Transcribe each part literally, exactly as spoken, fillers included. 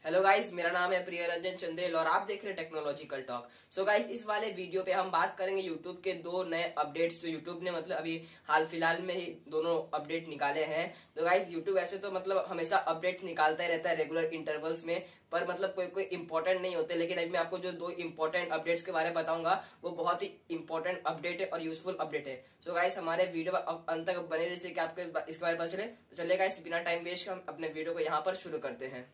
Hello guys, मेरा नाम है प्रिय रंजन चंदेल और आप देख रहे हैं टेक्नोलॉजिकल टॉक। सो गाइस, इस वाले वीडियो पे हम बात करेंगे यूट्यूब के दो नए अपडेट्स जो यूट्यूब ने मतलब अभी हाल फिलहाल में ही दोनों अपडेट निकाले हैं। तो गाइस, यूट्यूब ऐसे तो मतलब हमेशा अपडेट निकालता ही रहता है रेगुलर इंटरवल्स में, पर मतलब कोई कोई इंपॉर्टेंट नहीं होते। लेकिन अभी मैं आपको जो दो इंपॉर्टेंट अपडेट्स के बारे में बताऊंगा वो बहुत ही इंपॉर्टेंट अपडेट है और यूजफुल अपडेट है। सो गाइस, हमारे वीडियो अंत तक बने रहिए कि आपको इसके बारे में पता चले। तो चलिए गाइस, बिना टाइम वेस्ट हम अपने वीडियो को यहाँ पर शुरू करते हैं।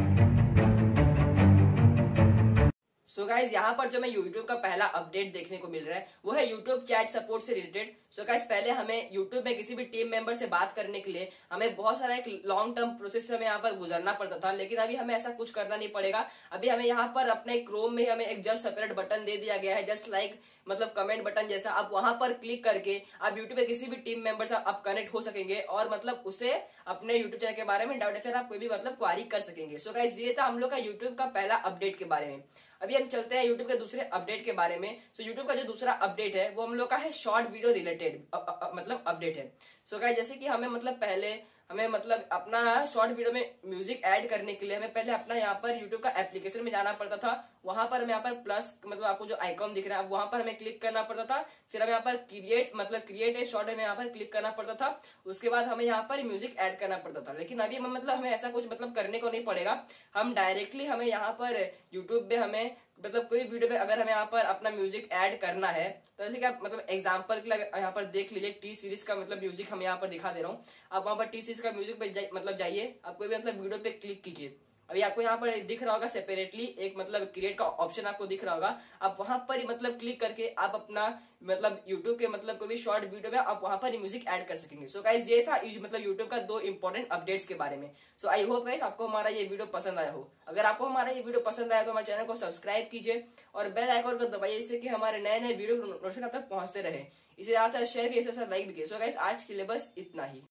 सो so गाइज, यहाँ पर जो मैं YouTube का पहला अपडेट देखने को मिल रहा है वो है YouTube चैट सपोर्ट से रिलेटेड। सो गाइज, पहले हमें YouTube में किसी भी टीम मेंबर से बात करने के लिए हमें बहुत सारा एक लॉन्ग टर्म प्रोसेस से हमें यहाँ पर गुजरना पड़ता था, लेकिन अभी हमें ऐसा कुछ करना नहीं पड़ेगा। अभी हमें यहाँ पर अपने क्रोम में हमें एक जस्ट सेपरेट बटन दे दिया गया है, जस्ट लाइक मतलब कमेंट बटन जैसा। आप वहां पर क्लिक करके आप यूट्यूब पे किसी भी टीम मेंबर से आप कनेक्ट हो सकेंगे और मतलब उसे अपने यूट्यूब चैनल के बारे में डाउट है फिर आप कोई भी मतलब क्वारी कर सकेंगे। सो गाइज, ये था हम लोग का यूट्यूब का पहला अपडेट के बारे में। अभी हम चलते हैं यूट्यूब के दूसरे अपडेट के बारे में। सो यूट्यूब का जो दूसरा अपडेट है वो हम लोग का है शॉर्ट वीडियो रिलेटेड मतलब अपडेट है। सो गाइस, जैसे कि हमें मतलब पहले हमें मतलब अपना शॉर्ट वीडियो में म्यूजिक ऐड करने के लिए हमें पहले अपना यहाँ पर यूट्यूब का एप्लीकेशन में जाना पड़ता था। वहां पर हमें यहाँ पर प्लस मतलब आपको जो आइकॉन दिख रहा है वहां पर हमें क्लिक करना पड़ता था। फिर हमें यहाँ पर क्रिएट मतलब क्रिएट ए शॉर्ट में यहाँ पर क्लिक करना पड़ता था। उसके बाद हमें यहाँ पर म्यूजिक ऐड करना पड़ता था। लेकिन अभी हम मतलब हमें ऐसा कुछ मतलब करने को नहीं पड़ेगा। हम डायरेक्टली हमें यहाँ पर यूट्यूब पे हमें मतलब कोई वीडियो पे अगर हमें यहाँ पर अपना म्यूजिक ऐड करना है तो जैसे कि आप मतलब एग्जांपल के लिए यहाँ पर देख लीजिए, टी सीरीज का मतलब म्यूजिक हम यहाँ पर दिखा दे रहा हूँ। आप वहां पर टी सीरीज का म्यूजिक पे मतलब जाइए, आप कोई भी मतलब वीडियो पे क्लिक कीजिए। अभी आपको यहाँ पर दिख रहा होगा सेपरेटली एक मतलब क्रिएट का ऑप्शन आपको दिख रहा होगा। आप वहां पर ही मतलब क्लिक करके आप अपना मतलब यूट्यूब के मतलब कोई भी शॉर्ट वीडियो में आप वहां पर ही म्यूजिक ऐड कर सकेंगे। सो गाइस, ये था मतलब यूट्यूब का दो इंपॉर्टेंट अपडेट्स के बारे में। सो आई होप गाइस आपको हमारा ये वीडियो पसंद आया हो। अगर आपको हमारा ये वीडियो पसंद आया तो हमारे चैनल को सब्सक्राइब कीजिए और बेल आइकन को दबाइए, इससे कि हमारे नए नए वीडियो नोटिफिकेशन तक पहुंचते रहे। इसे ज्यादा शेयर कीजिए, लाइक भी कीजिए। सो गाइस, आज के लिए बस इतना ही।